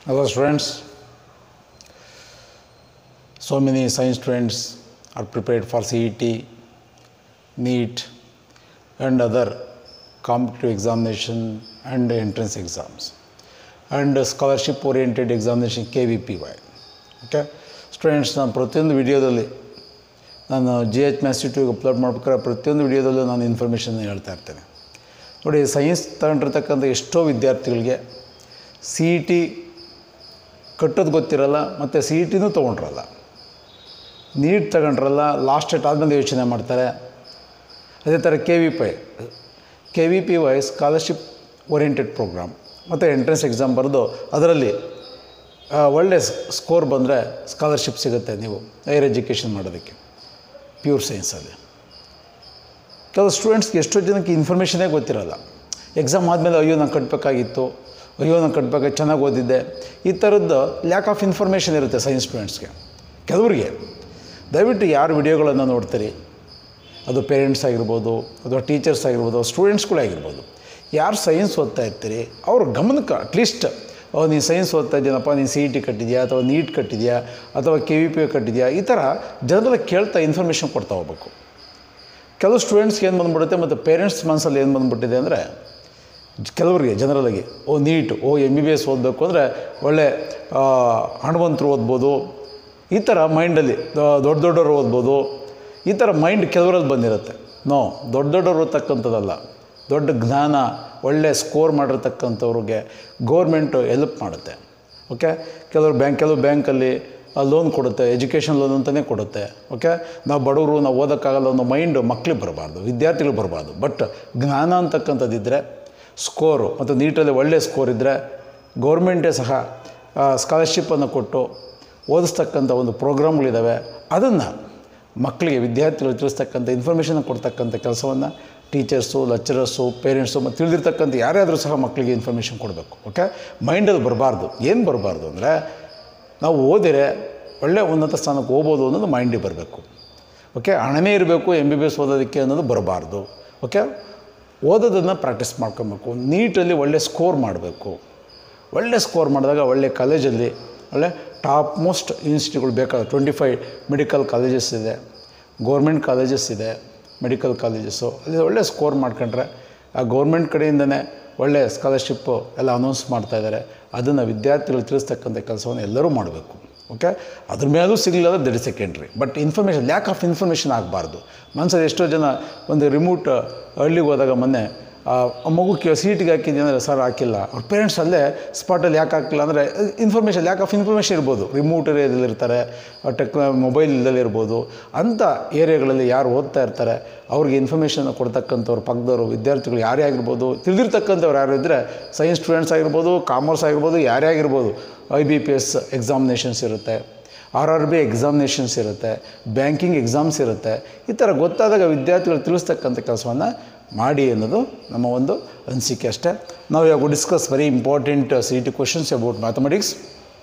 Hello students, so many science students are prepared for CET, NEET and other competitive examination and entrance exams and scholarship oriented examination KVPY. Okay, students, ನಾನು ಪ್ರತಿಯೊಂದು ವಿಡಿಯೋದಲ್ಲಿ ನಾನು GH Maths Institute upload ಮಾಡ್ಬೇಕಾದ್ರೆ ಪ್ರತಿಯೊಂದು ವಿಡಿಯೋದಲ್ಲೂ ನಾನು information ಹೇಳ್ತಾ ಇರ್ತೇನೆ. ನೋಡಿ, ಸೈನ್ಸ್ ತಗೊಂಡಿರ್ತಕ್ಕಂಥ ಎಷ್ಟೋ ವಿದ್ಯಾರ್ಥಿಗಳಿಗೆ CET ಕಟ್ಟೋದು ಗೊತ್ತಿರಲ್ಲ ಮತ್ತು CET ತೊಗೊಂಡ್ರಲ್ಲ, ನೀಟ್ ತಗೊಂಡ್ರಲ್ಲ, ಲಾಸ್ಟ್ ಡೇಟ್ ಆದಮೇಲೆ ಯೋಚನೆ ಮಾಡ್ತಾರೆ. ಅದೇ ಥರ KVPY ಸ್ಕಾಲರ್ಶಿಪ್ ಓರಿಯೆಂಟೆಡ್ ಪ್ರೋಗ್ರಾಮ್ ಮತ್ತು ಎಂಟ್ರೆನ್ಸ್ ಎಕ್ಸಾಮ್ ಬರೆದು ಅದರಲ್ಲಿ ಒಳ್ಳೆ ಸ್ಕೋರ್ ಬಂದರೆ ಸ್ಕಾಲರ್ಶಿಪ್ ಸಿಗುತ್ತೆ ನೀವು ಹೈಯರ್ ಎಜುಕೇಷನ್ ಮಾಡೋದಕ್ಕೆ ಪ್ಯೂರ್ ಸೈನ್ಸಲ್ಲಿ. ಕೆಲವು ಸ್ಟೂಡೆಂಟ್ಸ್ಗೆ ಎಷ್ಟೋ ಜನಕ್ಕೆ ಇನ್ಫಾರ್ಮೇಷನೇ ಗೊತ್ತಿರಲ್ಲ. ಎಕ್ಸಾಮ್ ಆದಮೇಲೆ ಅಯ್ಯೋ ನಾನು ಕಟ್ಟಬೇಕಾಗಿತ್ತು, ಅಯ್ಯೋ ನಾನು ಕಟ್ಟಬೇಕಾಗಿ ಚೆನ್ನಾಗಿ ಓದಿದ್ದೆ, ಈ ಥರದ್ದು ಲ್ಯಾಕ್ ಆಫ್ ಇನ್ಫಾರ್ಮೇಷನ್ ಇರುತ್ತೆ ಸೈನ್ಸ್ ಸ್ಟೂಡೆಂಟ್ಸ್ಗೆ. ಕೆಲವರಿಗೆ ದಯವಿಟ್ಟು ಯಾರು ವಿಡಿಯೋಗಳನ್ನು ನೋಡ್ತೀರಿ, ಅದು ಪೇರೆಂಟ್ಸ್ ಆಗಿರ್ಬೋದು ಅಥವಾ ಟೀಚರ್ಸ್ ಆಗಿರ್ಬೋದು, ಸ್ಟೂಡೆಂಟ್ಸ್ಗಳಾಗಿರ್ಬೋದು, ಯಾರು ಸೈನ್ಸ್ ಓದ್ತಾ ಇರ್ತೀರಿ ಅವ್ರ ಗಮನಕ್ಕೆ ಅಟ್ಲೀಸ್ಟ್ ನೀನು ಸೈನ್ಸ್ ಓದ್ತಾ ಇದ್ದೀನಪ್ಪ, ನೀನು CET ಕಟ್ಟಿದೆಯಾ ಅಥವಾ ನೀಟ್ ಕಟ್ಟಿದೆಯಾ ಅಥವಾ KVPY ಕಟ್ಟಿದೆಯಾ, ಈ ಥರ ಜನರೆಲ್ಲ ಕೇಳ್ತಾ ಇನ್ಫಾರ್ಮೇಷನ್ ಕೊಡ್ತಾ ಹೋಗ್ಬೇಕು. ಕೆಲವು ಸ್ಟೂಡೆಂಟ್ಸ್ಗೆ ಏನು ಬಂದುಬಿಡುತ್ತೆ ಮತ್ತು ಪೇರೆಂಟ್ಸ್ ಮನಸ್ಸಲ್ಲಿ ಏನು ಬಂದುಬಿಟ್ಟಿದೆ ಅಂದರೆ, ಕೆಲವರಿಗೆ ಜನರಲಾಗಿ ನೀಟ್ MBBS ಓದಬೇಕು ಅಂದರೆ ಒಳ್ಳೆ ಹಣವಂತರು ಓದ್ಬೋದು, ಈ ಥರ ಮೈಂಡಲ್ಲಿ ದೊಡ್ಡವರು ಓದ್ಬೋದು, ಈ ಥರ ಮೈಂಡ್ ಕೆಲವರಲ್ಲಿ ಬಂದಿರುತ್ತೆ. ದೊಡ್ಡವರು ಓದ್ತಕ್ಕಂಥದ್ದಲ್ಲ, ದೊಡ್ಡ ಜ್ಞಾನ ಒಳ್ಳೆ ಸ್ಕೋರ್ ಮಾಡಿರ್ತಕ್ಕಂಥವ್ರಿಗೆ ಗೌರ್ಮೆಂಟು ಎಲ್ಪ್ ಮಾಡುತ್ತೆ. ಓಕೆ, ಕೆಲವು ಬ್ಯಾಂಕಲ್ಲಿ ಲೋನ್ ಕೊಡುತ್ತೆ, ಎಜುಕೇಷನ್ ಲೋನ್ ಅಂತಲೇ ಕೊಡುತ್ತೆ. ಓಕೆ, ನಾವು ಬಡವರು, ನಾವು ಓದೋಕ್ಕಾಗಲ್ಲ ಅನ್ನೋ ಮೈಂಡು ಮಕ್ಕಳಿಗೆ ಬರಬಾರ್ದು, ವಿದ್ಯಾರ್ಥಿಗಳು ಬರಬಾರ್ದು. ಬಟ್ ಜ್ಞಾನ ಅಂತಕ್ಕಂಥದ್ದಿದ್ದರೆ, ಸ್ಕೋರು ಮತ್ತು ನೀಟಲ್ಲಿ ಒಳ್ಳೆ ಸ್ಕೋರ್ ಇದ್ದರೆ ಗೌರ್ಮೆಂಟೇ ಸಹ ಸ್ಕಾಲರ್ಶಿಪ್ಪನ್ನು ಕೊಟ್ಟು ಓದಿಸ್ತಕ್ಕಂಥ ಒಂದು ಪ್ರೋಗ್ರಾಮ್ಗಳಿದ್ದಾವೆ. ಅದನ್ನು ಮಕ್ಕಳಿಗೆ, ವಿದ್ಯಾರ್ಥಿಗಳು ತಿಳಿಸ್ತಕ್ಕಂಥ ಇನ್ಫಾರ್ಮೇಷನ್ ಕೊಡ್ತಕ್ಕಂಥ ಕೆಲಸವನ್ನು ಟೀಚರ್ಸು, ಲೆಕ್ಚರರ್ಸು, ಪೇರೆಂಟ್ಸು ಮತ್ತು ತಿಳಿದಿರ್ತಕ್ಕಂಥ ಯಾರ್ಯಾದರೂ ಸಹ ಮಕ್ಕಳಿಗೆ ಇನ್ಫಾರ್ಮೇಷನ್ ಕೊಡಬೇಕು. ಓಕೆ, ಮೈಂಡಲ್ಲಿ ಬರಬಾರ್ದು. ಏನು ಬರಬಾರ್ದು ಅಂದರೆ, ನಾವು ಓದಿರೆ ಒಳ್ಳೆ ಉನ್ನತ ಸ್ಥಾನಕ್ಕೆ ಹೋಗ್ಬೋದು ಅನ್ನೋದು ಮೈಂಡಿಗೆ ಬರಬೇಕು. ಓಕೆ, ಹಣನೇ ಇರಬೇಕು MBBS ಓದೋದಕ್ಕೆ ಅನ್ನೋದು ಬರಬಾರ್ದು. ಓಕೆ, ಓದೋದನ್ನು ಪ್ರಾಕ್ಟೀಸ್ ಮಾಡ್ಕೊಬೇಕು. ನೀಟಲ್ಲಿ ಒಳ್ಳೆ ಸ್ಕೋರ್ ಮಾಡಬೇಕು. ಒಳ್ಳೆ ಸ್ಕೋರ್ ಮಾಡಿದಾಗ ಒಳ್ಳೆ ಕಾಲೇಜಲ್ಲಿ ಒಳ್ಳೆ ಟಾಪ್ ಮೋಸ್ಟ್ ಇನ್ಸ್ಟಿಟ್ಯೂಟ್ಗಳು ಬೇಕಾದ 25 ಮೆಡಿಕಲ್ ಕಾಲೇಜಸ್ ಇದೆ, ಗೌರ್ಮೆಂಟ್ ಕಾಲೇಜಸ್ ಇದೆ, ಮೆಡಿಕಲ್ ಕಾಲೇಜಸ್ಸು. ಅಲ್ಲಿ ಒಳ್ಳೆ ಸ್ಕೋರ್ ಮಾಡ್ಕೊಂಡ್ರೆ ಆ ಗೌರ್ಮೆಂಟ್ ಕಡೆಯಿಂದನೇ ಒಳ್ಳೆ ಸ್ಕಾಲರ್ಶಿಪ್ಪು ಎಲ್ಲ ಅನೌನ್ಸ್ ಮಾಡ್ತಾಯಿದ್ದಾರೆ. ಅದನ್ನು ವಿದ್ಯಾರ್ಥಿಗಳು ತಿಳಿಸ್ತಕ್ಕಂಥ ಕೆಲಸವನ್ನು ಎಲ್ಲರೂ ಮಾಡಬೇಕು. ಓಕೆ, ಅದ್ರ ಮೇಲೂ ಸಿಗಲಿಲ್ಲ that is secondary. But information, lack of information ಆಗಬಾರ್ದು. ಮನಸ್ಸಲ್ಲಿ ಎಷ್ಟೋ ಜನ ಒಂದು ರಿಮೋಟ್ ಹಳ್ಳಿಗೆ ಹೋದಾಗ ಮೊನ್ನೆ ಮಗುಕ್ಕೆ CETಗೆ ಹಾಕಿದ್ದೀನಿ ಅಂದರೆ ಸರ್ ಹಾಕಿಲ್ಲ, ಅವ್ರ ಪೇರೆಂಟ್ಸ್ ಅಲ್ಲೇ ಸ್ಪಾಟಲ್ಲಿ ಯಾಕೆ ಹಾಕಿಲ್ಲ ಅಂದರೆ ಇನ್ಫಾರ್ಮೇಷನ್, ಲ್ಯಾಕ್ ಆಫ್ ಇನ್ಫಾರ್ಮೇಷನ್ ಇರ್ಬೋದು. ರಿಮೋಟ್ ಏರಿಯಾದಲ್ಲಿರ್ತಾರೆ, ಮೊಬೈಲ್ ಇಲ್ಲದೇ ಇರ್ಬೋದು. ಅಂಥ ಏರಿಯಾಗಳಲ್ಲಿ ಯಾರು ಓದ್ತಾ ಇರ್ತಾರೆ ಅವ್ರಿಗೆ ಇನ್ಫಾರ್ಮೇಷನ್ ಕೊಡ್ತಕ್ಕಂಥವ್ರು, ಪಕ್ಕದವರು, ವಿದ್ಯಾರ್ಥಿಗಳು ಯಾರೇ ಆಗಿರ್ಬೋದು, ತಿಳಿದಿರ್ತಕ್ಕಂಥವ್ರು ಯಾರು ಇದ್ದರೆ, ಸೈನ್ಸ್ ಸ್ಟೂಡೆಂಟ್ಸ್ ಆಗಿರ್ಬೋದು, ಕಾಮರ್ಸ್ ಆಗಿರ್ಬೋದು, ಯಾರೇ ಆಗಿರ್ಬೋದು, IBPS ಎಕ್ಸಾಮಿನೇಷನ್ಸ್ ಇರುತ್ತೆ, RRB ಎಕ್ಸಾಮಿನೇಷನ್ಸ್ ಇರುತ್ತೆ, ಬ್ಯಾಂಕಿಂಗ್ ಎಕ್ಸಾಮ್ಸ್ ಇರುತ್ತೆ. ಈ ಥರ ಗೊತ್ತಾದಾಗ ವಿದ್ಯಾರ್ಥಿಗಳು ತಿಳಿಸ್ತಕ್ಕಂಥ ಕೆಲಸವನ್ನು ಮಾಡಿ ಅನ್ನೋದು ನಮ್ಮ ಒಂದು ಅನಿಸಿಕೆ ಅಷ್ಟೇ. ನಾವು ಇವಾಗ discuss very important CET questions about mathematics.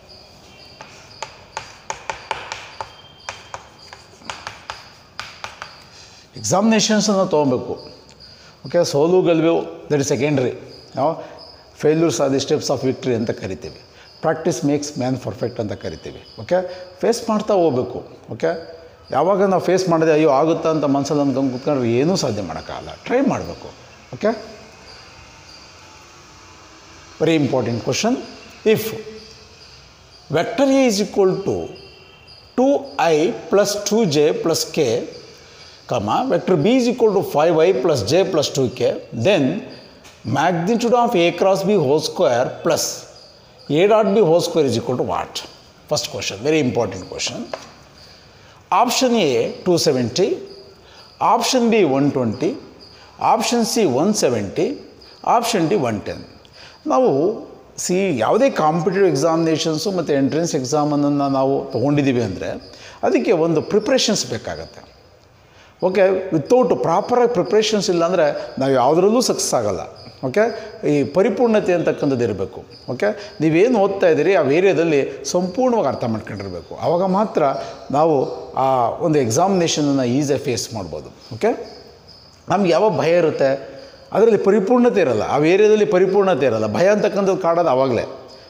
ಎಕ್ಸಾಮಿನೇಷನ್ಸನ್ನು ತೊಗೊಬೇಕು. ಓಕೆ, ಸೋಲು ಗೆಲುವು ದಟ್ ಇಸ್ ಸೆಕೆಂಡ್ರಿ. ನಾವು failures are the steps of victory ಅಂತ ಕರಿತೀವಿ. ಪ್ರಾಕ್ಟೀಸ್ ಮೇಕ್ಸ್ ಮ್ಯಾನ್ ಪರ್ಫೆಕ್ಟ್ ಅಂತ ಕರಿತೀವಿ. ಓಕೆ, ಫೇಸ್ ಮಾಡ್ತಾ ಹೋಗ್ಬೇಕು. ಓಕೆ, ಯಾವಾಗ ನಾವು ಫೇಸ್ ಮಾಡಿದೆ ಅಯ್ಯೋ ಆಗುತ್ತಾ ಅಂತ ಮನಸ್ಸಲ್ಲಿ ಅಂದ್ಕೊಂಡು ಕೂತ್ಕೊಂಡ್ರೆ ಏನೂ ಸಾಧ್ಯ ಮಾಡೋಕ್ಕಾಗಲ್ಲ. ಟ್ರೈ ಮಾಡಬೇಕು. Okay, very important question. ಇಫ್ vector A is equal to 2i plus 2j plus k, vector B is equal to 5i plus j plus 2k, then magnitude of A cross B whole square plus A dot B whole square is equal to what? First question, very important question. Option A 270, option B 120, option C 170, option D 110. ನಾವು ಯಾವುದೇ competitive examinations ಮತ್ತು entrance ಎಕ್ಸಾಮನ್ನು ನಾವು ತೊಗೊಂಡಿದ್ದೀವಿ ಅಂದರೆ ಅದಕ್ಕೆ ಒಂದು preparations ಬೇಕಾಗತ್ತೆ. ಓಕೆ, ವಿತೌಟ್ ಪ್ರಾಪರಾಗಿ ಪ್ರಿಪ್ರೇಷನ್ಸ್ ಇಲ್ಲ ಅಂದರೆ ನಾವು ಯಾವುದರಲ್ಲೂ ಸಕ್ಸಸ್ ಆಗೋಲ್ಲ. ಓಕೆ, ಈ ಪರಿಪೂರ್ಣತೆ ಅಂತಕ್ಕಂಥದ್ದು ಇರಬೇಕು. ಓಕೆ, ನೀವೇನು ಓದ್ತಾ ಇದ್ದೀರಿ ಆ ಏರಿಯಾದಲ್ಲಿ ಸಂಪೂರ್ಣವಾಗಿ ಅರ್ಥ ಮಾಡ್ಕೊಂಡಿರಬೇಕು. ಆವಾಗ ಮಾತ್ರ ನಾವು ಆ ಒಂದು ಎಕ್ಸಾಮಿನೇಷನನ್ನು ಈಸಿಯಾಗಿ ಫೇಸ್ ಮಾಡ್ಬೋದು. ಓಕೆ, ನಮ್ಗೆ ಯಾವ ಭಯ ಇರುತ್ತೆ ಅದರಲ್ಲಿ ಪರಿಪೂರ್ಣತೆ ಇರಲ್ಲ, ಆ ಏರಿಯಾದಲ್ಲಿ ಪರಿಪೂರ್ಣತೆ ಇರಲ್ಲ. ಭಯ ಅಂತಕ್ಕಂಥದ್ದು ಕಾಡೋದು ಆವಾಗಲೇ.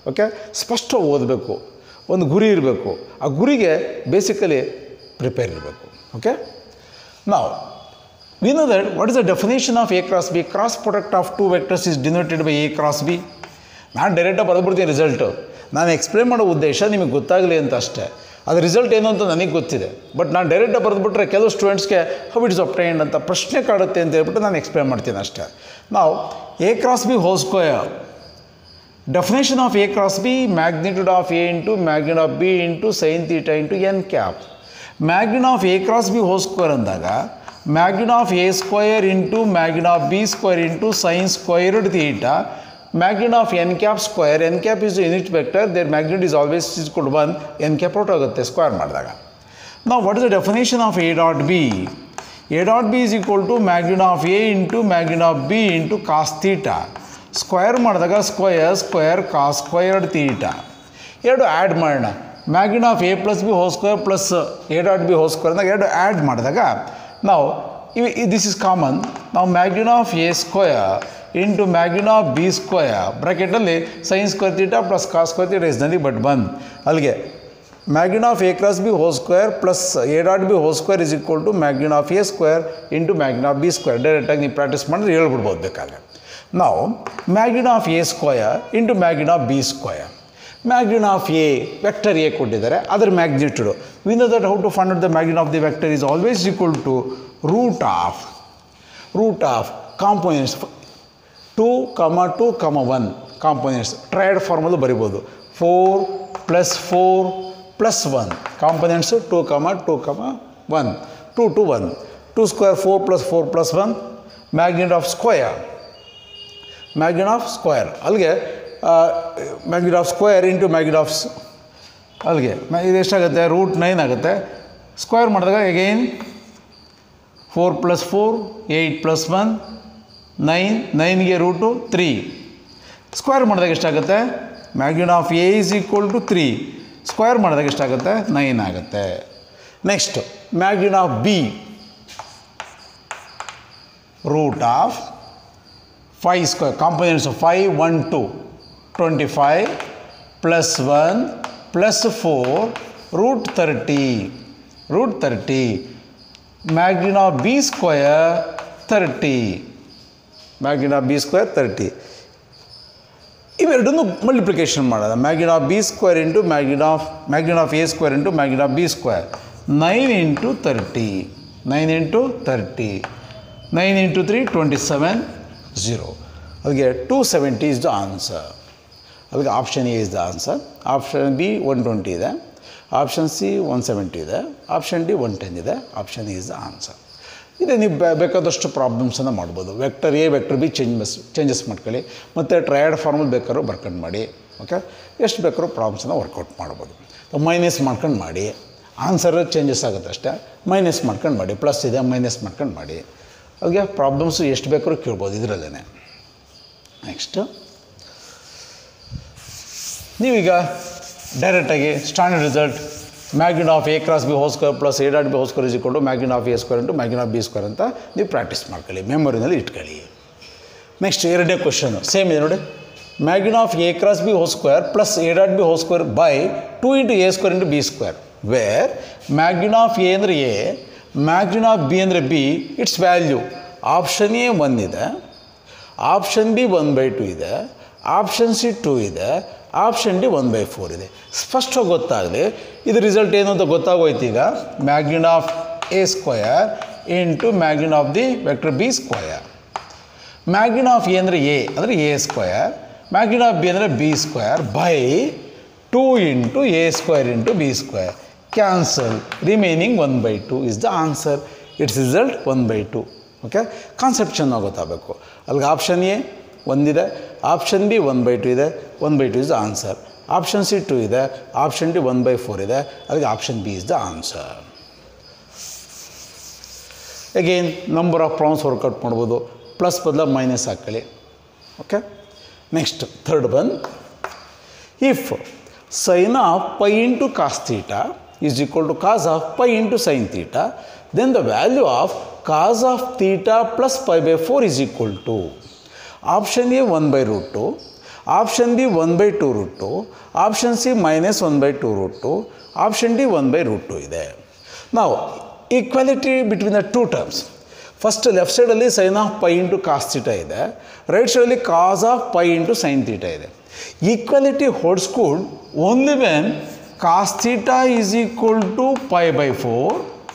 ಓಕೆ, ಸ್ಪಷ್ಟ ಓದಬೇಕು, ಒಂದು ಗುರಿ ಇರಬೇಕು, ಆ ಗುರಿಗೆ ಬೇಸಿಕಲಿ ಪ್ರಿಪೇರ್ ಇರಬೇಕು. ಓಕೆ, ನಾವು we know that what is the definition of A cross B? Cross product of two vectors is denoted by A cross B. ನಾನು ಡೈರೆಕ್ಟಾಗಿ ಬರೆದ್ಬಿಡ್ತೀನಿ ರಿಸಲ್ಟು. ನಾನು ಎಕ್ಸ್ಪ್ಲೇನ್ ಮಾಡೋ ಉದ್ದೇಶ ನಿಮಗೆ ಗೊತ್ತಾಗಲಿ ಅಂತ ಅಷ್ಟೇ. ಅದು ರಿಸಲ್ಟ್ ಏನು ಅಂತ ನನಗೆ ಗೊತ್ತಿದೆ, ಬಟ್ ನಾನು ಡೈರೆಕ್ಟಾಗಿ ಬರೆದ್ಬಿಟ್ರೆ ಕೆಲವು ಸ್ಟೂಡೆಂಟ್ಸ್ಗೆ ಹೌ ಇಟ್ ಇಸ್ ಅಬ್ಟೈನ್ಡ್ ಅಂತ ಪ್ರಶ್ನೆ ಕಾಡುತ್ತೆ ಅಂತ ಹೇಳ್ಬಿಟ್ಟು ನಾನು ಎಕ್ಸ್ಪ್ಲೇನ್ ಮಾಡ್ತೀನಿ ಅಷ್ಟೇ. ನಾವು A cross B whole square, definition of A cross B, magnitude of A into magnitude of B into sin theta into n cap. Magnitude of A cross B whole square ಅಂದಾಗ magnitude of A square into magnitude of B square into sin squared theta, magnitude of n cap square, n cap is the unit vector, their magnitude is always equal to 1, n cap out ಆಗುತ್ತೆ square ಮಾಡಿದಾಗ. Now what is the definition of A dot B? A dot B is equal to magnitude of A into magnitude of B into cos theta. Square ಮಾಡಿದಾಗ square cos squared theta. ಎರಡು add ಮಾಡೋಣ, magnitude of A plus B whole square plus A dot B whole square ಅಂದಾಗ ಎರಡು add ಮಾಡಿದಾಗ ನಾವು this is common. ನಾವು magnitude of A square into magnitude of B square ಬ್ರಾಕೆಟಲ್ಲಿ sin square theta plus cos square theta is nothing but 1. ಅಲ್ಲಿಗೆ magnitude of A cross B whole square plus A dot B whole square is equal to magnitude of A square into magnitude of B square. ಡೈರೆಕ್ಟಾಗಿ ನೀವು practice ಮಾಡಿದ್ರೆ ಹೇಳ್ಬಿಡ್ಬೋದು ಬೇಕಾದ್ರೆ. ನಾವು magnitude of A square into magnitude of B square. Magnitude of A, vector A ಕೊಟ್ಟಿದ್ದಾರೆ, ಅದರ magnitude. We know that how to find out the magnitude of the vector is always equal to root of components 2, 2, 1 components. Triad ಫಾರ್ಮಲ್ಲಿ ಬರಿಬೋದು 4 + 4 + 1 components 2, 2, 1 2 to 1 2 square 4 + 4 + 1 magnitude of square ಅಲ್ಲಿಗೆ magnitude of square into magnitude of ಅಲ್ಲಿಗೆ ಇದು ಎಷ್ಟಾಗುತ್ತೆ √9 ಆಗುತ್ತೆ. Square ಮಾಡಿದಾಗ again 4 + 4 8 + 1 9 9ಗೆ √3. Square ಮಾಡಿದಾಗ ಎಷ್ಟಾಗುತ್ತೆ magnitude of A is equal to 3. Square ಮಾಡಿದಾಗ ಎಷ್ಟಾಗುತ್ತೆ 9 ಆಗುತ್ತೆ. Next magnitude of B, √5 square components of 5 1 2 25 + 1 + 4 √30 magnitude of B square 30. magnitude of B square 30. ಇವೆರಡನ್ನು ಮಲ್ಟಿಪ್ಲಿಕೇಶನ್ ಮಾಡೋದು. magnitude of B square into magnitude of A square into magnitude of B square 9 into 30 9 into 30 9 into 3 27 0. ಅಲ್ಲಿಗೆ 270 is the answer. ಅಲ್ಲಿಗೆ option A is the answer. Option B 120 ಇದೆ, option C 170 ಇದೆ, option D 110 ಇದೆ, option A is the answer. ಇದೆ ನೀವು ಬೇಕಾದಷ್ಟು ಪ್ರಾಬ್ಲಮ್ಸನ್ನು ಮಾಡ್ಬೋದು. Vector A vector B changes ಮಾಡ್ಕೊಳ್ಳಿ, ಮತ್ತು ಟ್ರಯಡ್ ಫಾರ್ಮಲ್ಲಿ ಬೇಕಾದ್ರೂ ಬರ್ಕೊಂಡು ಮಾಡಿ. ಓಕೆ, ಎಷ್ಟು ಬೇಕಾದ್ರೂ ಪ್ರಾಬ್ಲಮ್ಸನ್ನು ವರ್ಕೌಟ್ ಮಾಡ್ಬೋದು. ಮೈನಸ್ ಮಾಡ್ಕೊಂಡು ಮಾಡಿ, ಆನ್ಸರ್ ಚೇಂಜಸ್ ಆಗುತ್ತೆ ಅಷ್ಟೇ. ಮೈನಸ್ ಮಾಡ್ಕೊಂಡು ಮಾಡಿ, ಪ್ಲಸ್ ಇದೆ ಮೈನಸ್ ಮಾಡ್ಕೊಂಡು ಮಾಡಿ. ಅಲ್ಲಿಗೆ ಪ್ರಾಬ್ಲಮ್ಸು ಎಷ್ಟು ಬೇಕಾದ್ರೂ ಕೇಳ್ಬೋದು ಇದರಲ್ಲೇ. ನೆಕ್ಸ್ಟ್ ನೀವೀಗ ಡೈರೆಕ್ಟಾಗಿ standard result magnitude of A cross B whole square plus A dot B whole square is equal to magnitude of A square into magnitude of B square ಅಂತ ನೀವು ಪ್ರಾಕ್ಟೀಸ್ ಮಾಡ್ಕೊಳ್ಳಿ, ಮೆಮೊರಿನಲ್ಲಿ ಇಟ್ಕೊಳ್ಳಿ. ನೆಕ್ಸ್ಟ್ ಎರಡನೇ ಕ್ವಶನು ಸೇಮ್ ಇದೆ ನೋಡಿ. magnitude of A cross B whole square plus A dot B whole square by 2 into A square into B square, where magnitude of A ಅಂದರೆ A, magnitude of B ಅಂದರೆ B, its value option A 1 ಇದೆ, option B 1/2 ಇದೆ, option C 2 ಇದೆ, option D 1/4 ಇದೆ. ಸ್ಪಷ್ಟವಾಗಿ ಗೊತ್ತಾಗಲಿ ಇದು result ಏನು ಅಂತ ಗೊತ್ತಾಗೋಯ್ತು. ಈಗ magnitude of A square into magnitude of the vector B square. magnitude of A ಅಂದರೆ A ಅಂದರೆ A square, magnitude of B ಅಂದರೆ B square by 2 into A square into B square. Cancel, remaining 1/2 is the answer. Its result 1/2. Okay, concept ಚೆನ್ನಾಗಿ ಗೊತ್ತಾಗಬೇಕು. ಅಲ್ಲಿಗೆ option A 1 ಇದೆ, option B 1/2 ಇದೆ, 1/2 is the answer. Option C 2 ಇದೆ, option D 1/4 ಇದೆ, ಅದಕ್ಕೆ option B is the answer. Again number of problems work out ಮಾಡ್ಬೋದು, plus ಬದಲ ಮೈನಸ್ ಹಾಕೊಳ್ಳಿ. Okay, next third one. If sin of pi into cos theta is equal to cos of pi into sin theta, then the value of cos of theta plus pi by 4 is equal to option A 1/√2, option B 1/2√2, option C -1/2√2, option D 1/√2 ಇದೆ. ನಾವು equality between the two terms. First left ಸೈಡಲ್ಲಿ sin of pi into cos theta ಇದೆ, right ಸೈಡಲ್ಲಿ cos of pi into sine theta ಇದೆ. Equality holds good only when cos theta is equal to π/4,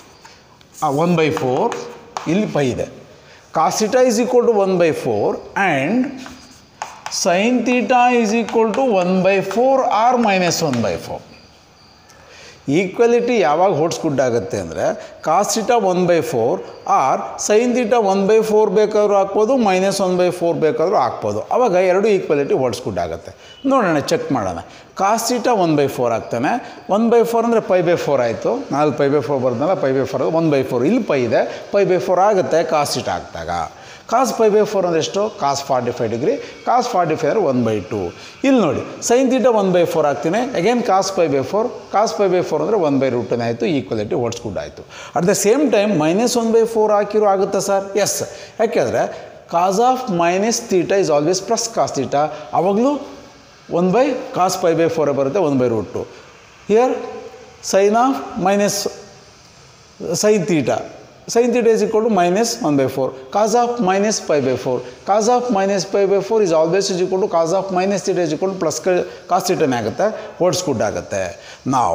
1/4, ಇಲ್ಲಿ pi ಇದೆ. Cos theta is equal to 1/4 and sine theta is equal to 1/4 R -1/4. Equality ಯಾವಾಗ holds good ಆಗುತ್ತೆ ಅಂದರೆ cos theta 1/4 or sine theta 1/4 ಬೇಕಾದರೂ ಹಾಕ್ಬೋದು, -1/4 ಬೇಕಾದರೂ ಹಾಕ್ಬೋದು. ಆವಾಗ ಎರಡು ಈಕ್ವಾಲಿಟಿ ಹೋಲ್ಡ್ಸ್ ಗುಡ್ ಆಗುತ್ತೆ. ನೋಡೋಣ, ಚೆಕ್ ಮಾಡೋಣ. ಕಾಸ್ ಥೀಟಾ 1/4 ಆಗ್ತಾನೆ. 1/4 ಅಂದರೆ π/4 ಆಯಿತು. 4 π/4 ಬರ್ದಲ್ಲ, π/4 1/4, ಇಲ್ಲಿ ಪೈ ಇದೆ, π/4 ಆಗುತ್ತೆ ಕಾಸ್ ಥೀಟಾ ಹಾಕಿದಾಗ. ಕಾಸ್ π/4 ಅಂದರೆ ಎಷ್ಟು? ಕಾಸ್ 45 ಡಿಗ್ರಿ. ಕಾಸ್ 45 ಅಂದರೆ 1/2. ಇಲ್ಲಿ ನೋಡಿ, ಸೈನ್ ಥೀಟಾ 1/4 ಆಗ್ತೀನಿ. ಅಗೇನ್ ಕಾಸ್ π/4, ಕಾಸ್ π/4 ಅಂದರೆ 1/√2 ಆಯಿತು. ಈಕ್ವಾಲಿಟಿ ಹೋಲ್ಡ್ಸ್ ಗುಡ್ ಆಯಿತು. ಅಟ್ ದ ಸೇಮ್ ಟೈಮ್ -1/4 ಹಾಕಿರೋ ಆಗುತ್ತಾ ಸರ್? ಎಸ್. ಯಾಕೆಂದರೆ cos of minus theta is always plus cos theta. ಆವಾಗಲೂ ಕಾಸ್ π/4 ಬರುತ್ತೆ, 1/√2. Here sine of minus sine theta is equal to -1/4. Cos of minus π/4. Cos of minus π/4 is always is equal to cos of minus theta is equal to plus cos theta ಆಗುತ್ತೆ. Holds good ಆಗುತ್ತೆ. ನಾವು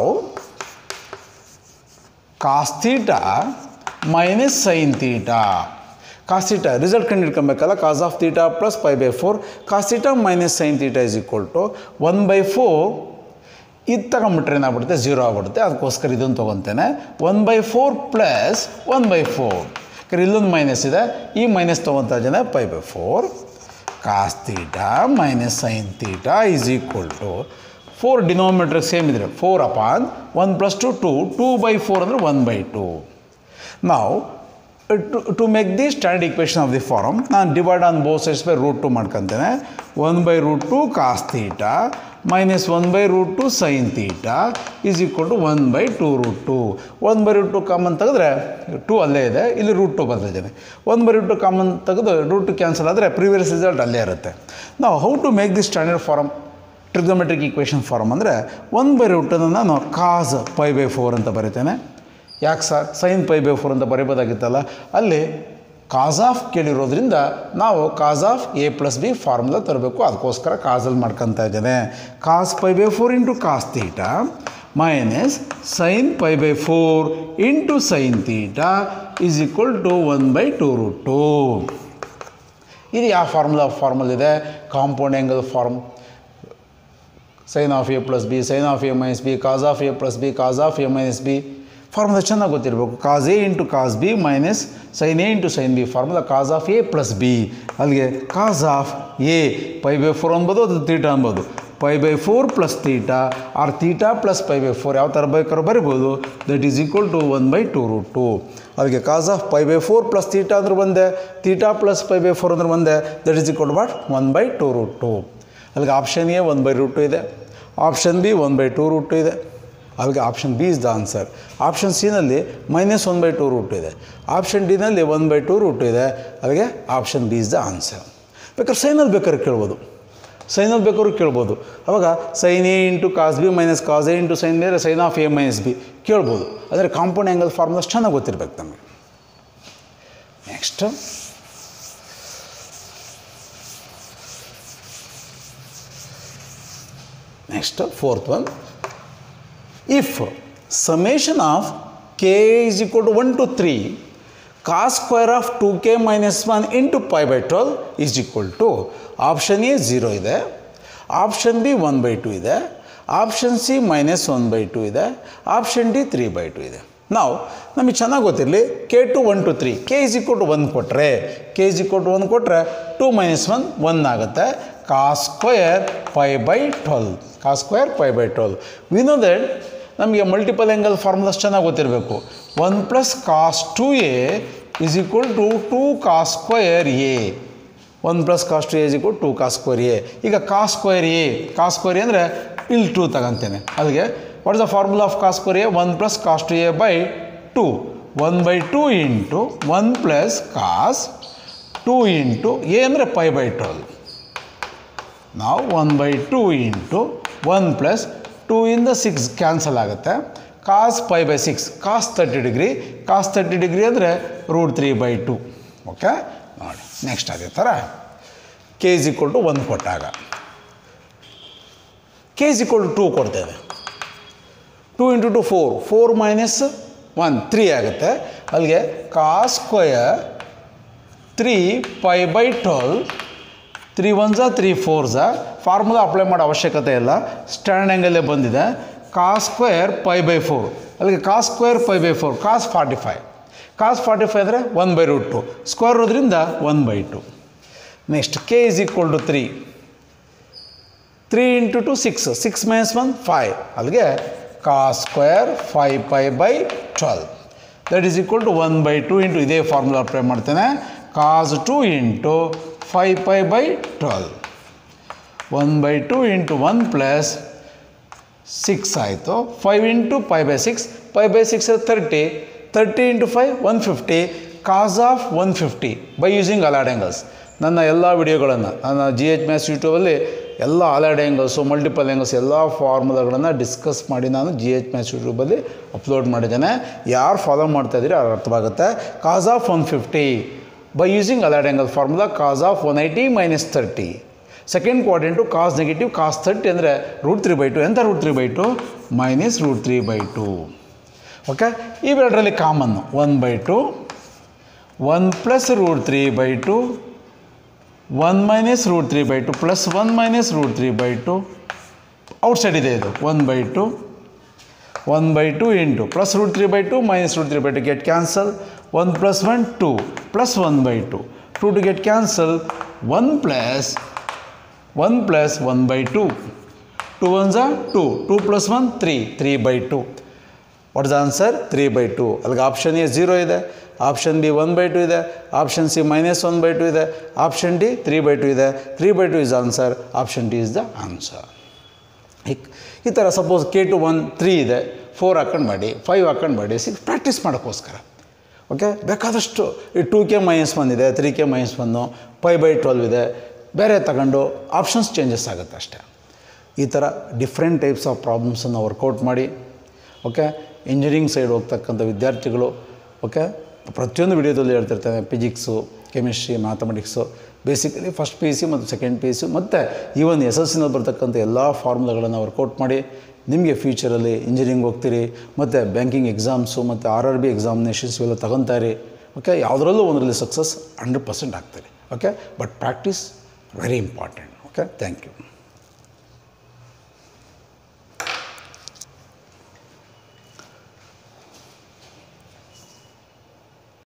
cos theta minus sin theta. cos theta result ಕಂಡು ಹಿಡ್ಕೊಬೇಕಲ್ಲ. cos of theta plus π/4. cos theta minus sin theta is equal to 1/4. ಇದು ತಗೊಂಬಿಟ್ರೆ ಏನಾಗ್ಬಿಡುತ್ತೆ? 0 ಆಗ್ಬಿಡುತ್ತೆ. ಅದಕ್ಕೋಸ್ಕರ ಇದನ್ನು ತೊಗೊತೇನೆ. 1/4 plus 1/4. ಇಲ್ಲೊಂದು ಮೈನಸ್ ಇದೆ, ಈ ಮೈನಸ್ ತೊಗೊತಾ ಇದ್ದೇನೆ. π/4 cos theta minus sine theta is equal to 4 denominator same ಇದ್ರೆ 4/1 + 2 2/4 ಅಂದರೆ 1/2. ನಾವು to make the standard equation of the form ನಾನು divide on both sides by √2 ಮಾಡ್ಕೊತೇನೆ. 1/√2 cos theta minus 1/√2 sine theta is equal to 1/2√2. 1/√2 common ತೆಗೆದ್ರೆ 2 ಅಲ್ಲೇ ಇದೆ, ಇಲ್ಲಿ √2 ಬರ್ತಿದ್ದೇನೆ. 1/√2 common ತೆಗೆದು √2 ಕ್ಯಾನ್ಸಲ್ ಆದರೆ ಪ್ರಿವಿಯಸ್ ರಿಸಲ್ಟ್ ಅಲ್ಲೇ ಇರುತ್ತೆ. ನಾವು how to make the standard form trigonometric equation form ಅಂದರೆ 1/√2 ನಾನು ಕಾಸ್ π/4 ಅಂತ ಬರೀತೇನೆ. ಯಾಕೆ ಸರ್ ಸೈನ್ π/4 ಅಂತ ಬರೀಬೋದಾಗಿತ್ತಲ್ಲ? ಅಲ್ಲಿ ಕಾಸ್ ಆಫ್ ಕೇಳಿರೋದ್ರಿಂದ ನಾವು ಕಾಸ್ ಆಫ್ a+b ಫಾರ್ಮುಲಾ ತರಬೇಕು. ಅದಕ್ಕೋಸ್ಕರ ಕಾಸಲ್ಲಿ ಮಾಡ್ಕೊತಾ ಇದ್ದೇನೆ. Cos π/4 into cos theta minus sine π/4 into sine theta is equal to 1/2√2. ಇದು ಯಾವ ಫಾರ್ಮುಲಾ ಇದೆ? Compound angle form. Sine of a+b, sine of a-b, cos of a+b, cos of a-b formula ಚೆನ್ನಾಗಿ ಗೊತ್ತಿರಬೇಕು. Cos a into cos b minus sine a into sine b formula cos of a+b. ಅಲ್ಲಿಗೆ ಕಾಸ್ of a π/4 ಅನ್ಬೋದು, ಅದು theta ಅನ್ಬೋದು. π/4 plus theta or theta plus π/4 ಯಾವ ಥರ ಬೇಕಾದ್ರೂ ಬರಿಬೋದು. That is equal to 1/2√2. ಅಲ್ಲಿಗೆ ಕಾಸ್ ಆಫ್ π/4 ಪ್ಲಸ್ ಥೀಟಾ ಅಂದ್ರೆ ಒಂದೇ, ಥೀಟಾ ಪ್ಲಸ್ π/4 ಅಂದ್ರೆ ಒಂದೇ. That is equal to what? 1/2√2. ಅಲ್ಲಿಗೆ ಆಪ್ಷನ್ ಎ 1/√2 ಇದೆ, ಆಪ್ಷನ್ ಬಿ 1/2√2 ಇದೆ. ಅಲ್ಲಿಗೆ option B is the answer. Option ಸಿನಲ್ಲಿ -1/2√2 ಇದೆ, ಆಪ್ಷನ್ ಡಿನಲ್ಲಿ 1/2√2 ಇದೆ. ಅಲ್ಲಿಗೆ option B is the answer. ಬೇಕಾದ್ರೆ ಸೈನಲ್ಲಿ ಬೇಕಾದ್ರೆ ಕೇಳ್ಬೋದು. ಅವಾಗ sine A into cos B minus cos A into sine ಬೇರೆ ಸೈನ್ ಆಫ್ a-b ಕೇಳ್ಬೋದು. ಆದರೆ ಕಾಂಪೌಂಡ್ ಆ್ಯಂಗಲ್ ಫಾರ್ಮುಲಾ ಚೆನ್ನಾಗಿ ಗೊತ್ತಿರಬೇಕು ನಮಗೆ. Next fourth one. If summation of k is equal to 1 to 3 cos square of 2k minus 1 into π/12 is equal to option A 0 ಇದೆ, option B 1/2 ಇದೆ, option C -1/2 ಇದೆ, option D 3/2 ಇದೆ. ನಾವು ನಮಗೆ ಚೆನ್ನಾಗಿ ಗೊತ್ತಿರಲಿ k to 1 to 3 k is equal to 1 ಕೊಟ್ಟರೆ 2 - 1 1 ಆಗುತ್ತೆ. cos square π/12 cos square π/12. We know that ನಮಗೆ ಮಲ್ಟಿಪಲ್ ಆ್ಯಂಗಲ್ ಫಾರ್ಮುಲಾಸ್ ಚೆನ್ನಾಗಿ ಗೊತ್ತಿರಬೇಕು. 1 + cos 2a is equal to 2 cos square a. 1 + cos 2a is equal to 2 cos square a. ಈಗ cos square a ಅಂದರೆ ಇಲ್ಲಿ 2 ತಗೊಂತೇನೆ. ಅಲ್ಲಿಗೆ what is the formula of cos square a? 1 + cos 2a by 2. 1/2 into 1 + cos 2 into a ಅಂದರೆ π/12. ನಾವು 1/2 into 1 plus 2 ಇಂದ 6 cancel ಆಗುತ್ತೆ. cos π/6 cos 30 degree cos 30 degree ಅಂದರೆ √3/2. ಓಕೆ ನೋಡಿ ನೆಕ್ಸ್ಟ್ ಅದೇ ಥರ k = 1 ಕೊಟ್ಟಾಗ k = 2 ಕೊಡ್ತೇವೆ. 2 × 2 4 4 ಮೈನಸ್ 1 3 ಆಗುತ್ತೆ. ಅಲ್ಲಿಗೆ cos square 3π/12 3 1s 3 4s formula apply ಮಾಡೋ ಅವಶ್ಯಕತೆ ಇಲ್ಲ, ಸ್ಟ್ಯಾಂಡ್ ಆ್ಯಂಗಲ್ಲೇ ಬಂದಿದೆ. cos ಸ್ಕ್ವೇರ್ π/4 ಅಲ್ಲಿಗೆ cos ಸ್ಕ್ವೇರ್ π/4 cos 45 cos 45 ಅಂದರೆ 1/√2 ಸ್ಕ್ವೇರ್ ಇರೋದ್ರಿಂದ 1/2. ನೆಕ್ಸ್ಟ್ k = 3 3 × 2 6 6 ಮೈನಸ್ 1 5 ಅಲ್ಲಿಗೆ cos square 5π/12 that is equal to 1/2 into ಇದೇ ಫಾರ್ಮುಲಾ ಅಪ್ಲೈ ಮಾಡ್ತೇನೆ. cos 2 ಇಂಟು 5π/12 1/2 ಇಂಟು 1 ಪ್ಲಸ್ 6 ಆಯಿತು. 5 into π/6 π/6 30 30 into 5 150 cos of 150 by using allied angles. ನನ್ನ ಎಲ್ಲ ವಿಡಿಯೋಗಳನ್ನು ನನ್ನ GH ಮ್ಯಾಥ್ಸ್ ಯೂಟ್ಯೂಬಲ್ಲಿ ಎಲ್ಲ ಅಲೈಡ್ ಆ್ಯಂಗಲ್ಸು ಮಲ್ಟಿಪಲ್ ಆ್ಯಂಗಲ್ಸ್ ಎಲ್ಲ ಫಾರ್ಮುಲಾಗಳನ್ನು ಡಿಸ್ಕಸ್ ಮಾಡಿ ನಾನು GH ಮ್ಯಾಥ್ಸ್ ಯೂಟ್ಯೂಬಲ್ಲಿ ಅಪ್ಲೋಡ್ ಮಾಡಿದ್ದೇನೆ. ಯಾರು ಫಾಲೋ ಮಾಡ್ತಾಯಿದ್ದೀರಿ ಅವ್ರು ಅರ್ಥವಾಗುತ್ತೆ. cos of 150 by using allied angle formula cos of 180 minus 30 second quadrant cos negative cos 30 ಅಂದರೆ √3/2 ಎಂಥ √3/2 ಮೈನಸ್ √3/2. ಓಕೆ ಇವೆರಡರಲ್ಲಿ ಕಾಮನ್ನು 1/2 1 plus √3/2 1 minus √3/2 plus 1 minus √3/2 outside ಇದೆ ಇದು 1/2 1/2 into plus √3/2 minus √3/2 get cancel 1 plus 1 2 plus 1/2 2 to get cancel 1 plus 1/2 2 ones are 2 2 plus 1 3 3/2. What is the answer? 3/2. ಅಲ್ಲಿಗೆ option A 0 ಇದೆ, option B 1/2 ಇದೆ, option C minus 1/2 ಇದೆ, option D 3/2 ಇದೆ. 3/2 is answer, option D is the answer. ಈ ಥರ suppose k to 1 3 ಇದೆ, 4 ಹಾಕೊಂಡು ಮಾಡಿ, 5 ಹಾಕೊಂಡು ಮಾಡಿ, 6 ಪ್ರಾಕ್ಟೀಸ್ ಮಾಡೋಕ್ಕೋಸ್ಕರ. ಓಕೆ ಬೇಕಾದಷ್ಟು ಈ 2k - 1 ಇದೆ, 3k - 1 π/12 ಇದೆ, ಬೇರೆ ತಗೊಂಡು ಆಪ್ಷನ್ಸ್ ಚೇಂಜಸ್ ಆಗುತ್ತೆ ಅಷ್ಟೇ. ಈ ಥರ ಡಿಫ್ರೆಂಟ್ ಟೈಪ್ಸ್ ಆಫ್ ಪ್ರಾಬ್ಲಮ್ಸನ್ನು ವರ್ಕೌಟ್ ಮಾಡಿ. ಓಕೆ ಇಂಜಿನಿಯರಿಂಗ್ ಸೈಡ್ ಹೋಗ್ತಕ್ಕಂಥ ವಿದ್ಯಾರ್ಥಿಗಳು ಓಕೆ ಪ್ರತಿಯೊಂದು ವಿಡಿಯೋದಲ್ಲಿ ಹೇಳ್ತಿರ್ತಾನೆ physics, chemistry, mathematics, basically first PUC ಮತ್ತು ಸೆಕೆಂಡ್ PUC ಮತ್ತು ಈವನ್ SSLCನಲ್ಲಿ ಬರ್ತಕ್ಕಂಥ ಎಲ್ಲ ಫಾರ್ಮುಲಾಗಳನ್ನು ವರ್ಕೌಟ್ ಮಾಡಿ ನಿಮಗೆ ಫ್ಯೂಚರಲ್ಲಿ ಇಂಜಿನಿಯರಿಂಗ್ ಹೋಗ್ತೀರಿ ಮತ್ತು ಬ್ಯಾಂಕಿಂಗ್ ಎಕ್ಸಾಮ್ಸು ಮತ್ತು RRB ಎಕ್ಸಾಮಿನೇಷನ್ಸ್ ಇವೆಲ್ಲ ತಗೊತಾರೆ. ಓಕೆ ಯಾವುದರಲ್ಲೂ ಒಂದರಲ್ಲಿ ಸಕ್ಸಸ್ 100% ಆಗ್ತಾರೆ. Okay but practice very important. Okay thank you.